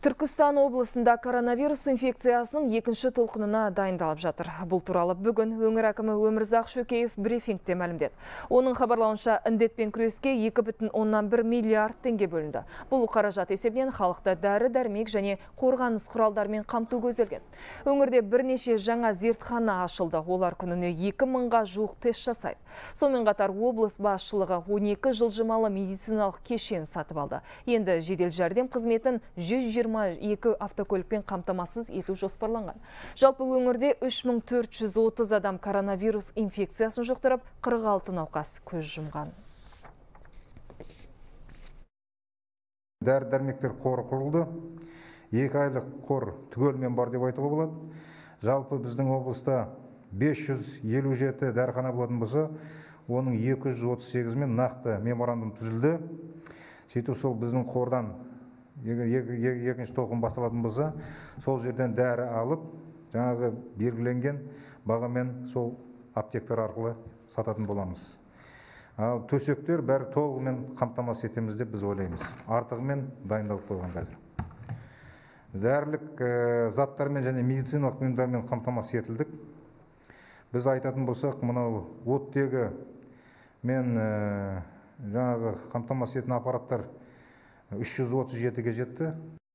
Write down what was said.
Түркістан облысында коронавирус инфекциясының екінші толқынына дайындалып жатыр. Бұл туралы бүгін өңір әкімі Өмірзақ Шөкеев брифингте мәлімдеді. Оның хабарлауынша індетпен күреске 2,1 миллиард теңге бөлінді. Бұл қаражат есебінен халықты дәрі-дәрмек және қорғаныс құралдарымен қамту көзделген. Өңірде бірнеше жаңа зертхана ашылды. Олар күніне 2000-ға жуық тест жасайды. Сонымен қатар облыс басшылығы 12 жылжымалы медициналық кешен сатып алды. Енді жедел жәрдем қызметін 122 автокөлікпен қамтамасыз ету жоспарланған. Жалпы өңірде 3430 адам коронавирус инфекциясын жұқтырып, 46 науқас көз жұмған. Дәрі-дәрмектер қоры құрылды. 2 айлық қор түгелмен бар деп айтуға болады. Жалпы біздің облыста 557 дәріхана болатын болса, оның 238-мен нақты меморандум түзілді. Сөйтіп сол біздің қордан екінші толқын басталатын болса, сол жерден дәрі алып, жаңағы белгіленген бағамен сол аптектар арқылы сататын боламыз. Ал төсектер бәрі толығымен қамтамасыз етеміз деп біз ойлаймыз. Артығымен дайындалып қойған қазір. Дәрілік заттармен және медициналық бұйымдармен қамтамасыз етілдік. Біз айтатын болсақ, мынау оттегі мен жаңағы қамтамасыз ететін аппараттар 337-ге жетті.